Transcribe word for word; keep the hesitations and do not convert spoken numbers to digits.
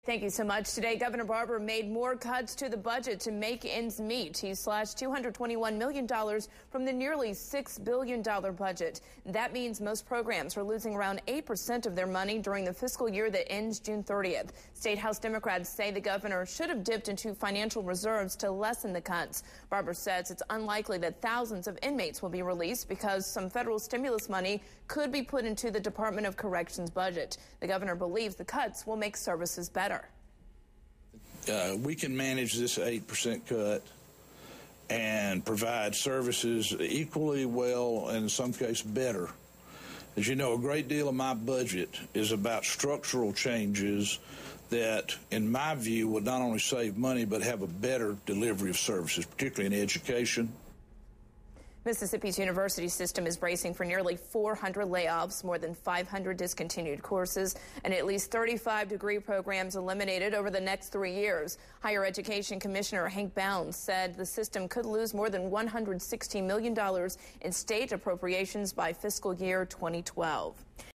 Thank you so much. Today, Governor Barbour made more cuts to the budget to make ends meet. He slashed two hundred twenty-one million dollars from the nearly six billion dollars budget. That means most programs are losing around eight percent of their money during the fiscal year that ends June thirtieth. State House Democrats say the governor should have dipped into financial reserves to lessen the cuts. Barbour says it's unlikely that thousands of inmates will be released because some federal stimulus money could be put into the Department of Corrections budget. The governor believes the cuts will make services better. Uh, we can manage this eight percent cut and provide services equally well, and in some cases better. As you know, a great deal of my budget is about structural changes that, in my view, would not only save money but have a better delivery of services, particularly in education. Mississippi's university system is bracing for nearly four hundred layoffs, more than five hundred discontinued courses, and at least thirty-five degree programs eliminated over the next three years. Higher Education Commissioner Hank Bounds said the system could lose more than one hundred sixty million dollars in state appropriations by fiscal year twenty twelve.